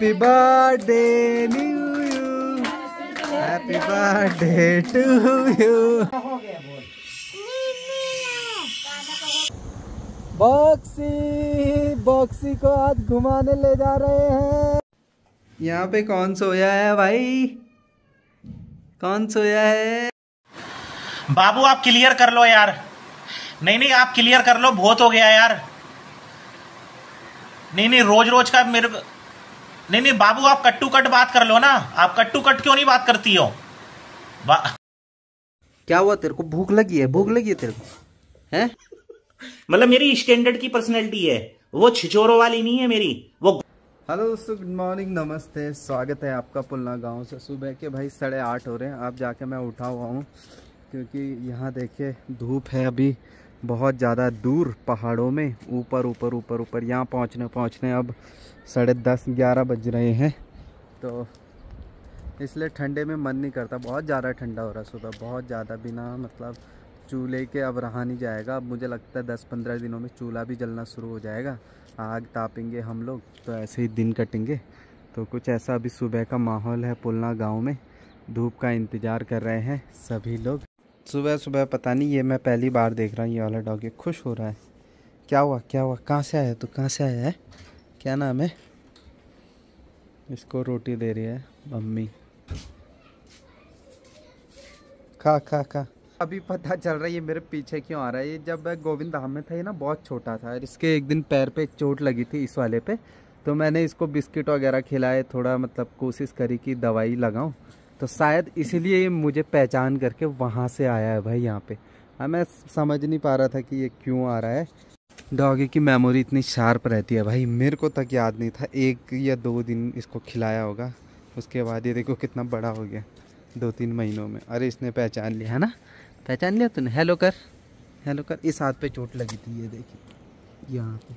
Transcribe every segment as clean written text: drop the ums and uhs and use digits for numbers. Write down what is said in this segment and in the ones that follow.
Happy birthday new you, happy birthday to you. बॉक्सी को आज घुमाने ले जा रहे हैं। यहाँ पे कौन सोया है भाई, कौन सोया है? बाबू आप क्लियर कर लो यार। नहीं आप क्लियर कर लो, बहुत हो गया यार। नहीं रोज रोज का मेरे नहीं बाबू आप कट टू कट बात कर लो ना। आप कट टू कट क्यों नहीं बात करती हो? क्या हुआ तेरे को? भूख लगी है? भूख लगी है तेरे को? हैं? मतलब मेरी स्टैंडर्ड की पर्सनैलिटी है वो, छिछोरों वाली नहीं है मेरी वो। हेलो दोस्तों, गुड मॉर्निंग, नमस्ते, स्वागत है आपका पुलना गांव से। सुबह के भाई 8:30 हो रहे हैं। अब जाके मैं उठा हुआ हूँ क्योंकि यहाँ देखिए धूप है अभी बहुत ज़्यादा दूर पहाड़ों में, ऊपर यहाँ पहुँचने अब 10:30-11 बज रहे हैं। तो इसलिए ठंडे में मन नहीं करता, बहुत ज़्यादा ठंडा हो रहा है सुबह, बहुत ज़्यादा। बिना मतलब चूल्हे के अब रहा नहीं जाएगा। अब मुझे लगता है 10-15 दिनों में चूल्हा भी जलना शुरू हो जाएगा, आग तापेंगे हम लोग, तो ऐसे ही दिन कटेंगे। तो कुछ ऐसा अभी सुबह का माहौल है पुलना गांव में। धूप का इंतज़ार कर रहे हैं सभी लोग। सुबह पता नहीं, ये मैं पहली बार देख रहा हूँ ये वाला डॉग, ये खुश हो रहा है। क्या हुआ? कहाँ से आया तू? कहाँ से आया है? क्या नाम है? इसको रोटी दे रही है मम्मी, खा। अभी पता चल रहा है ये मेरे पीछे क्यों आ रहा है। ये जब मैं गोविंद धाम में था, ये ना बहुत छोटा था, इसके एक दिन पैर पे चोट लगी थी इस वाले पे, तो मैंने इसको बिस्किट वगैरह खिलाए, थोड़ा मतलब कोशिश करी कि दवाई लगाऊं, तो शायद इसीलिए ये मुझे पहचान करके वहाँ से आया है भाई यहाँ पे। अब मैं समझ नहीं पा रहा था कि ये क्यों आ रहा है। डॉगी की मेमोरी इतनी शार्प रहती है भाई, मेरे को तक याद नहीं था। 1 या 2 दिन इसको खिलाया होगा, उसके बाद ये देखो कितना बड़ा हो गया 2-3 महीनों में। अरे इसने पहचान लिया है ना? पहचान लिया तूने? हेलो कर। इस हाथ पे चोट लगी थी, ये देखिए यहाँ पे।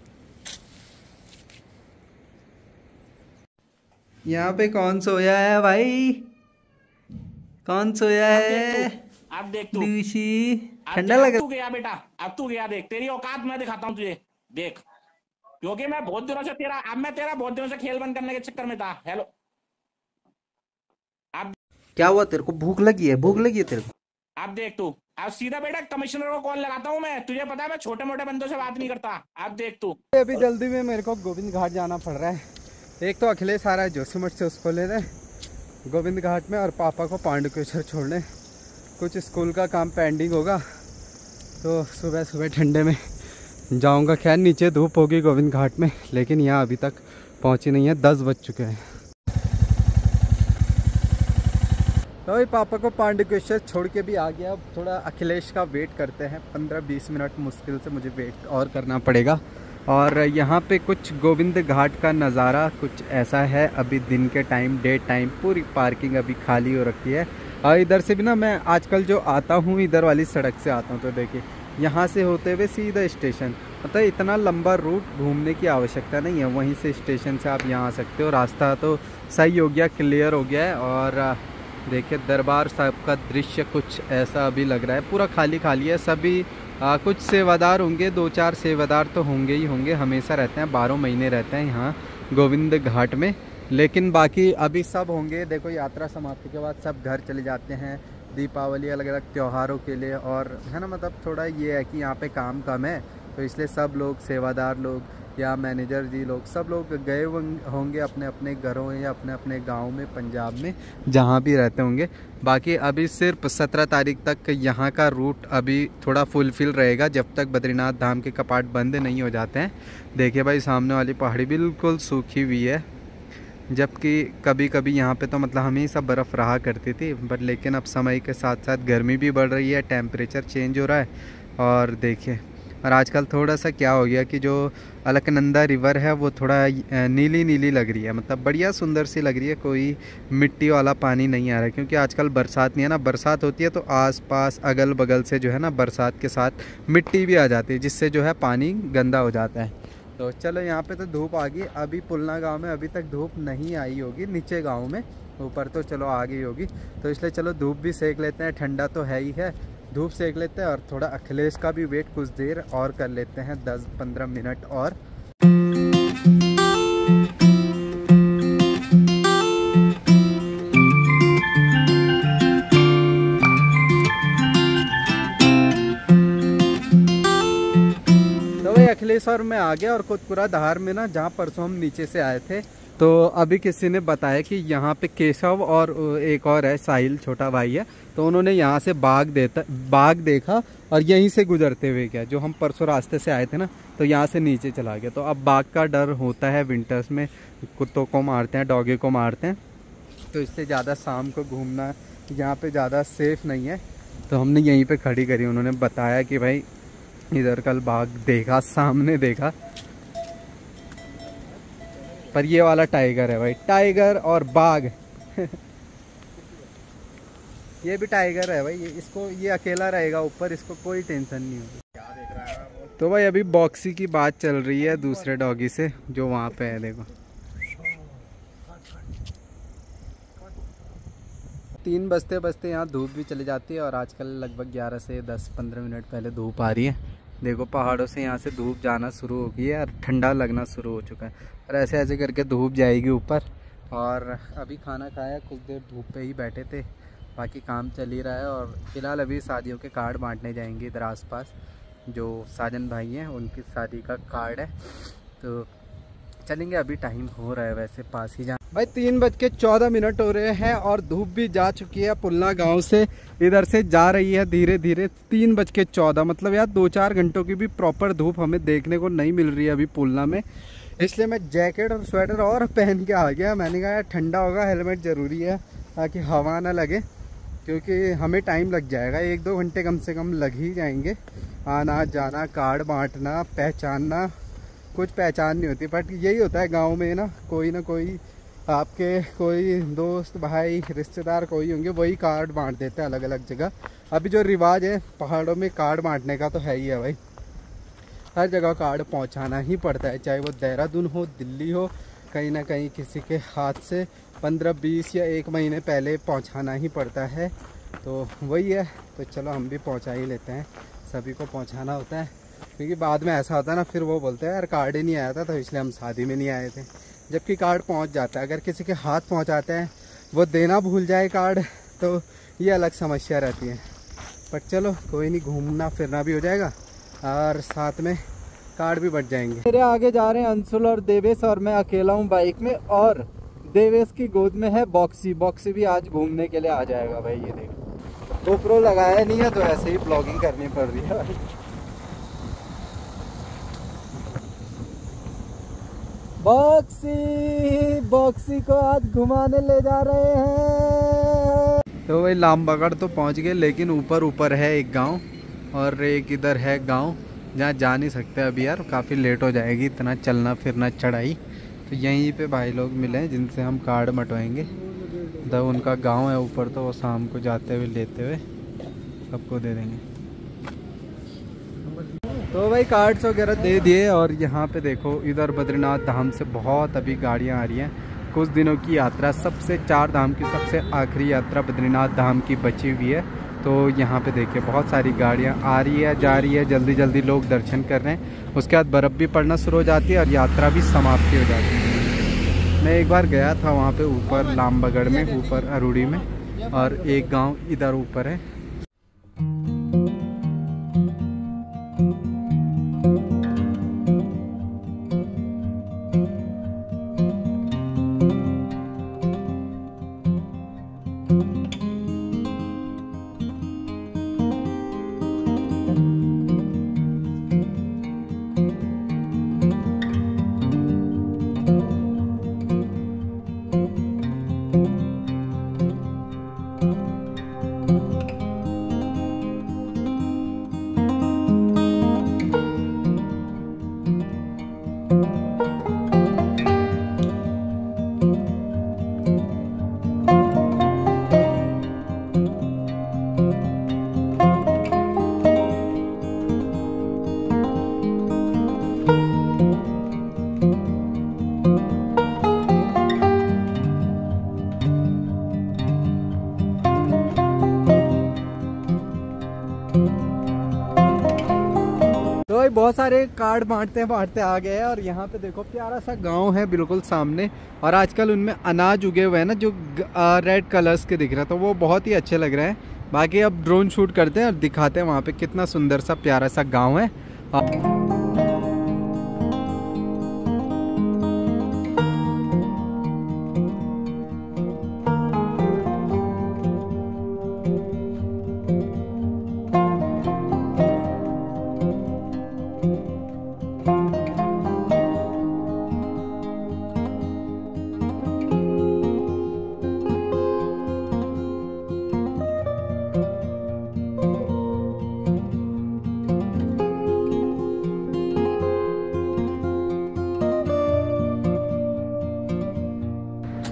यहाँ पे कौन सोया है भाई? कौन सोया है? आप देख तू ठंडा लगा। तू गया बेटा, अब तू गया, देख तेरी औकात मैं दिखाता हूँ तुझे, देख। क्योंकि मैं बहुत दिनों से बहुत दिनों से खेल बंद करने के चक्कर में था। हेलो आप क्या हुआ तेरे को? भूख लगी है तेरे को? आप देख तू, अब सीधा बेटा कमिश्नर को कॉल लगाता हूँ मैं। तुझे पता है मैं छोटे मोटे बंदों से बात नहीं करता। आप देख तू। अभी जल्दी में मेरे को गोविंद घाट जाना पड़ रहा है। एक तो अखिलेश आ रहा है जोशीमठ से, उसको ले रहे गोविंद घाट में, और पापा को पांडुकेश्वर छोड़ने। कुछ स्कूल का काम पेंडिंग होगा, तो सुबह ठंडे में जाऊंगा। खैर नीचे धूप होगी गोविंद घाट में, लेकिन यहाँ अभी तक पहुँची नहीं है, 10 बज चुके हैं। तो भाई पापा को पांडुकेश्वर छोड़ के भी आ गया। अब थोड़ा अखिलेश का वेट करते हैं, 15-20 मिनट मुश्किल से मुझे वेट और करना पड़ेगा। और यहाँ पे कुछ गोविंद घाट का नज़ारा कुछ ऐसा है, अभी दिन के टाइम, डे टाइम, पूरी पार्किंग अभी खाली हो रखी है। और इधर से भी ना मैं आजकल जो आता हूँ, इधर वाली सड़क से आता हूँ, तो देखिए यहाँ से होते हुए सीधा स्टेशन, मतलब इतना लंबा रूट घूमने की आवश्यकता नहीं है। वहीं से स्टेशन से आप यहाँ आ सकते हो। रास्ता तो सही हो गया, क्लियर हो गया है। और देखिए दरबार साहब का दृश्य कुछ ऐसा अभी लग रहा है, पूरा खाली है। सभी कुछ सेवादार होंगे, 2-4 सेवादार तो होंगे ही होंगे, हमेशा रहते हैं, 12 महीने रहते हैं यहाँ गोविंद घाट में। लेकिन बाकी अभी सब होंगे। देखो यात्रा समाप्ति के बाद सब घर चले जाते हैं दीपावली, अलग अलग त्योहारों के लिए, और है ना, मतलब थोड़ा ये है कि यहाँ पे काम कम है, तो इसलिए सब लोग, सेवादार लोग या मैनेजर जी लोग, सब लोग गए होंगे अपने अपने घरों या अपने अपने गांव में, पंजाब में, जहां भी रहते होंगे। बाकी अभी सिर्फ 17 तारीख तक यहाँ का रूट अभी थोड़ा फुलफिल रहेगा, जब तक बद्रीनाथ धाम के कपाट बंद नहीं हो जाते हैं। देखिए भाई सामने वाली पहाड़ी बिल्कुल सूखी हुई है, जबकि कभी कभी यहाँ पे तो मतलब हमेशा बर्फ़ रहा करती थी, बट लेकिन अब समय के साथ साथ गर्मी भी बढ़ रही है, टेम्परेचर चेंज हो रहा है। और देखिए, और आजकल थोड़ा सा क्या हो गया कि जो अलकनंदा रिवर है वो थोड़ा नीली लग रही है, मतलब बढ़िया सुंदर सी लग रही है, कोई मिट्टी वाला पानी नहीं आ रहा है। क्योंकि आजकल बरसात नहीं है ना, बरसात होती है तो आसपास अगल बगल से जो है ना बरसात के साथ मिट्टी भी आ जाती है, जिससे जो है पानी गंदा हो जाता है। तो चलो यहाँ पे तो धूप आ गई। अभी पुलना गांव में अभी तक धूप नहीं आई होगी, नीचे गांव में, ऊपर तो चलो आ गई होगी। तो इसलिए चलो धूप भी सेक लेते हैं, ठंडा तो है ही है, धूप सेक लेते हैं। और थोड़ा अखिलेश का भी वेट कुछ देर और कर लेते हैं, 10-15 मिनट और। देवेसर में आ गया और कोतपुरा धार में ना, जहाँ परसों हम नीचे से आए थे, तो अभी किसी ने बताया कि यहाँ पे केशव और एक और है साहिल, छोटा भाई है, तो उन्होंने यहाँ से बाघ देखा और यहीं से गुजरते हुए गया। जो हम परसों रास्ते से आए थे ना, तो यहाँ से नीचे चला गया। तो अब बाघ का डर होता है विंटर्स में, कुत्तों को मारते हैं, डॉगी को मारते हैं, तो इससे ज़्यादा शाम को घूमना यहाँ पे ज़्यादा सेफ नहीं है। तो हमने यहीं पे खड़ी करी। उन्होंने बताया कि भाई इधर कल बाघ देखा, सामने देखा, पर ये वाला टाइगर है भाई, टाइगर और बाघ ये भी टाइगर है भाई, ये अकेला रहेगा ऊपर, इसको कोई टेंशन नहीं होगी। तो भाई अभी बॉक्सी की बात चल रही है दूसरे डॉगी से जो वहाँ पे है, देखो 3 बजते बजते यहाँ धूप भी चली जाती है और आजकल लगभग 11 से 10-15 मिनट पहले धूप आ रही है। देखो पहाड़ों से यहाँ से धूप जाना शुरू हो गई है और ठंडा लगना शुरू हो चुका है, और ऐसे ऐसे करके धूप जाएगी ऊपर। और अभी खाना खाया, कुछ देर धूप पे ही बैठे थे, बाकी काम चल ही रहा है। और फिलहाल अभी शादियों के कार्ड बांटने जाएंगे इधर आसपास, जो साजन भाई हैं उनकी शादी का कार्ड है, तो चलेंगे। अभी टाइम हो रहा है वैसे पास ही जा भाई, 3:14 हो रहे हैं और धूप भी जा चुकी है। पुलना गांव से इधर से जा रही है धीरे धीरे। 3:14 मतलब यार 2-4 घंटों की भी प्रॉपर धूप हमें देखने को नहीं मिल रही है अभी पुलना में, इसलिए मैं जैकेट और स्वेटर और पहन के आ गया। मैंने कहा यार ठंडा होगा, हेलमेट ज़रूरी है ताकि हवा ना लगे, क्योंकि हमें टाइम लग जाएगा, 1-2 घंटे कम से कम लग ही जाएंगे। आना जाना, कार्ड बांटना, पहचानना, कुछ पहचान नहीं होती, बट यही होता है गांव में ना कोई आपके कोई दोस्त भाई रिश्तेदार कोई होंगे, वही कार्ड बांट देते हैं अलग अलग जगह। अभी जो रिवाज है पहाड़ों में कार्ड बांटने का तो है ही है भाई, हर जगह कार्ड पहुंचाना ही पड़ता है, चाहे वो देहरादून हो, दिल्ली हो, कहीं ना कहीं किसी के हाथ से 15-20 या 1 महीने पहले पहुंचाना ही पड़ता है। तो वही है, तो चलो हम भी पहुंचा ही लेते हैं, सभी को पहुंचाना होता है, क्योंकि बाद में ऐसा होता है ना, फिर वो बोलते हैं यार कार्ड ही नहीं आया था, तो इसलिए हम शादी में नहीं आए थे। जबकि कार्ड पहुंच जाता है, अगर किसी के हाथ पहुंचाते हैं वो देना भूल जाए कार्ड, तो ये अलग समस्या रहती है। पर चलो कोई नहीं, घूमना फिरना भी हो जाएगा और साथ में कार्ड भी बच जाएंगे। मेरे आगे जा रहे हैं अंशुल और देवेश, और मैं अकेला हूँ बाइक में, और देवेश की गोद में है बॉक्सी। बॉक्सी भी आज घूमने के लिए आ जाएगा भाई। ये देखो गोप्रो लगाया नहीं है, तो ऐसे ही ब्लॉगिंग करनी पड़ रही है भाई। बॉक्सी को आज घुमाने ले जा रहे हैं। तो भाई लामबगड़ तो पहुंच गए, लेकिन ऊपर है एक गांव और एक इधर है गांव जहाँ जा नहीं सकते अभी यार, काफ़ी लेट हो जाएगी, इतना चलना फिरना चढ़ाई। तो यहीं पे भाई लोग मिले जिनसे हम कार्ड मटवाएंगे। तो उनका गांव है ऊपर, तो वो शाम को जाते हुए लेते हुए सबको दे देंगे। तो भाई कार्ड्स वगैरह दे दिए, और यहाँ पे देखो इधर बद्रीनाथ धाम से बहुत अभी गाड़ियाँ आ रही हैं। कुछ दिनों की यात्रा, सबसे 4 धाम की सबसे आखिरी यात्रा बद्रीनाथ धाम की बची हुई है। तो यहाँ पे देखिए बहुत सारी गाड़ियाँ आ रही है, जा रही है, जल्दी जल्दी लोग दर्शन कर रहे हैं। उसके बाद बर्फ़ भी पड़ना शुरू हो जाती है और यात्रा भी समाप्ति हो जाती है। मैं एक बार गया था वहाँ पे ऊपर लामबगड़ में, ऊपर अरूड़ी में, और एक गाँव इधर ऊपर है। भाई बहुत सारे कार्ड बांटते आ गए हैं, और यहाँ पे देखो प्यारा सा गांव है बिल्कुल सामने, और आजकल उनमें अनाज उगे हुए हैं ना जो रेड कलर्स के दिख रहे हैं, तो वो बहुत ही अच्छे लग रहे हैं। बाकी अब ड्रोन शूट करते हैं और दिखाते हैं वहाँ पे कितना सुंदर सा प्यारा सा गांव है।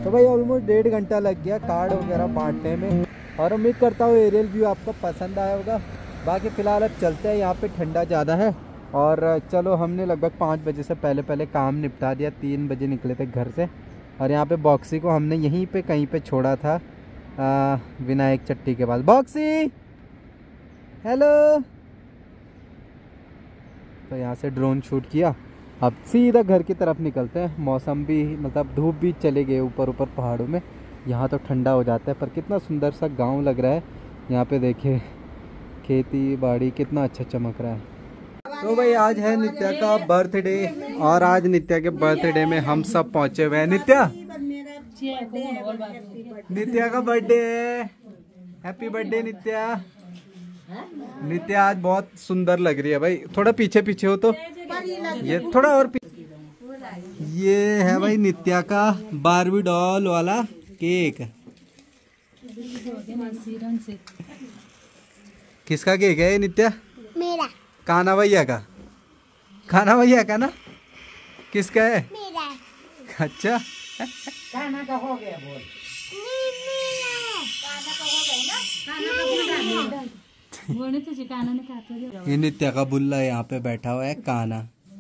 तो भाई ऑलमोस्ट 1.5 घंटा लग गया कार्ड वगैरह बांटने में, और उम्मीद करता हूँ एरियल व्यू आपको पसंद आया होगा। बाकी फ़िलहाल अब चलते हैं, यहाँ पे ठंडा ज़्यादा है। और चलो हमने लगभग 5 बजे से पहले काम निपटा दिया, 3 बजे निकले थे घर से। और यहाँ पे बॉक्सी को हमने यहीं पे कहीं पे छोड़ा था, विनायक चट्टी के पास। Boxy hello. तो यहाँ से ड्रोन शूट किया, अब सीधा घर की तरफ निकलते हैं। मौसम भी मतलब धूप भी चले गए ऊपर पहाड़ों में, यहाँ तो ठंडा हो जाता है। पर कितना सुंदर सा गांव लग रहा है। यहाँ पे देखिए खेती बाड़ी कितना अच्छा चमक रहा है। तो भाई आज है नित्या का बर्थडे, और आज नित्या के बर्थडे में हम सब पहुँचे हुए हैं। नित्या का बर्थडे है, हैप्पी बर्थडे नित्या। नित्या आज बहुत सुंदर लग रही है भाई, थोड़ा पीछे पीछे हो तो ये थोड़ा और ये है भाई नित्या का बारबी डॉल वाला केक। किसका केक है नित्या? मेरा। कान्हा भैया का? कान्हा भैया का ना? किसका है? मेरा। अच्छा कान्हा का हो गया बोल। ये नित्या का बुल्ला यहाँ पे बैठा हुआ है Kanha.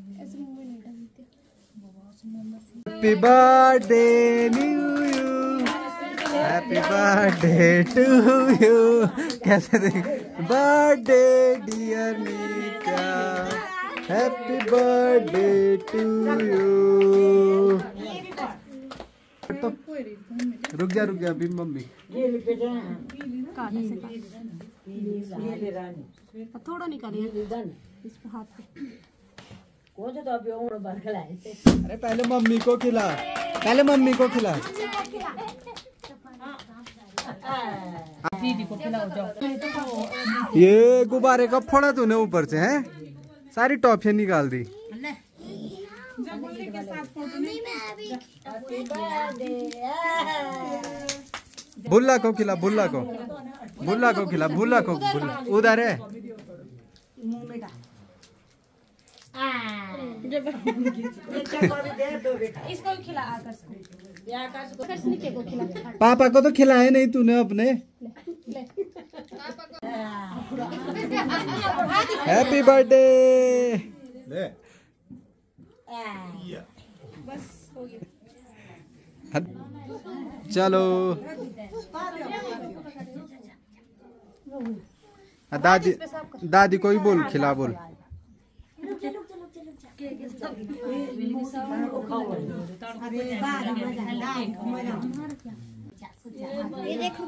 Happy birthday new you, happy birthday to you. कैसे देख, birthday dear Nitya, happy birthday to you. तो रुक जा अभी मम्मी। थोड़ा निकालिए इस हाथ पे। अरे पहले मम्मी को खिला, पहले मम्मी को खिला। दीदी को खिलाओ जाओ। ये गुब्बारे कब फोड़ा तूने ऊपर से? हैं सारी टॉफियां निकाल दी। बुल्ला को खिला, बुल्ला को खिला, बुल्ला उधर है। इसको खिला, आकर्ष को खिला। पापा को तो खिलाए नहीं तूने अपने। Happy birthday. चलो दादी को ही बोल, खिला बोल। ये देखो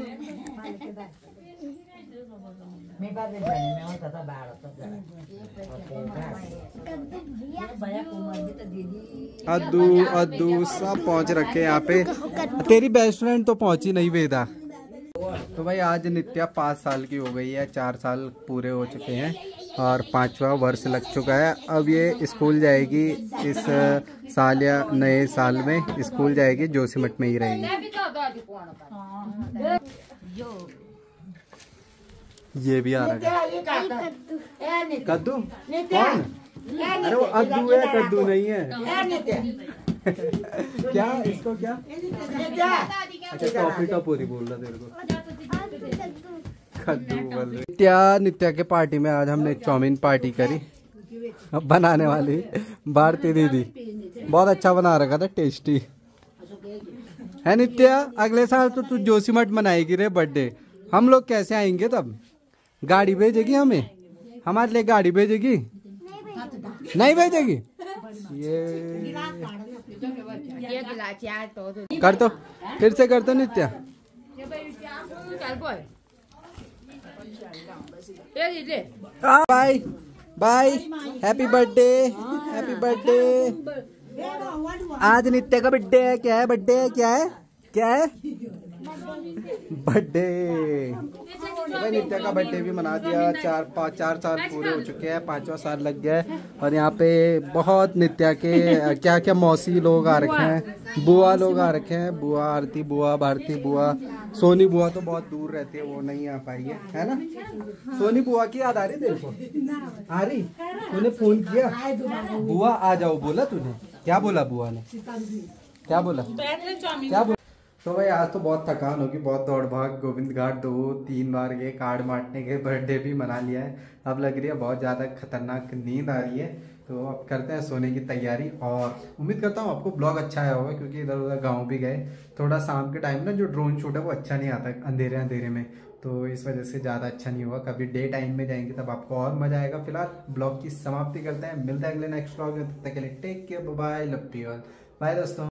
अद्दू सब पहुंच रखे यहाँ पे। तेरी बेस्ट फ्रेंड तो पहुंची नहीं वेदा। तो भाई आज नित्या 5 साल की हो गई है, 4 साल पूरे हो चुके हैं और 5वां वर्ष लग चुका है। अब ये स्कूल जाएगी इस साल या नए साल में स्कूल जाएगी, जोशीमठ में ही रहेगी। ये भी आ रहा है कद्दू। कौन? अरे वो अद्दू है, कद्दू नहीं है। क्या इसको क्या? अच्छा टॉफी टपोरी बोल रहा तेरे को, कद्दू बोल रही। नित्या के पार्टी में आज हमने चाउमीन पार्टी करी। अब बनाने वाली भारती दीदी, बहुत अच्छा बना रखा था, टेस्टी है। नित्या अगले साल तो तू जोशीमठ मनाएगी रे बर्थडे, हम लोग कैसे आएंगे तब? गाड़ी भेजेगी हमें, हमारे लिए गाड़ी भेजेगी? नहीं भेजेगी। ये कर तो फिर से कर तो Nitya. Bye bye, happy birthday, happy birthday. आज नित्या का बर्थडे है। क्या है बर्थडे है? क्या है? क्या है बर्थडे? नित्या का बर्थडे भी मना दिया। 4 साल पूरे हो चुके हैं, 5वां साल लग गया है। और यहाँ पे बहुत नित्या के क्या क्या मौसी लोग आ रखे हैं, बुआ लोग आ रखे हैं। बुआ आरती बुआ, भारती बुआ, सोनी बुआ तो बहुत दूर रहती है, वो नहीं आ पाई है ना? सोनी बुआ की याद आ रही तेरे को? आ रही? तूने फोन किया? बुआ आ जाओ बोला तूने? क्या बोला बुआ ने? क्या बोला क्या बोला? तो भाई आज तो बहुत थकान होगी, बहुत दौड़ भाग, गोविंद घाट 2-3 बार गए, कार्ड बांटने के, बर्थडे भी मना लिया है। अब लग रही है बहुत ज़्यादा खतरनाक नींद आ रही है, तो अब करते हैं सोने की तैयारी। और उम्मीद करता हूँ आपको ब्लॉग अच्छा आया होगा, क्योंकि इधर उधर गाँव भी गए। थोड़ा शाम के टाइम ना जो ड्रोन शूट है वो अच्छा नहीं आता अंधेरे अंधेरे में, तो इस वजह से ज़्यादा अच्छा नहीं हुआ। कभी डे टाइम में जाएंगे तब आपको और मज़ा आएगा। फिलहाल ब्लॉग की समाप्ति करते हैं, मिलते हैं अगले नेक्स्ट ब्लॉग में। तब तक के लिए take care, bye, love you all, bye दोस्तों।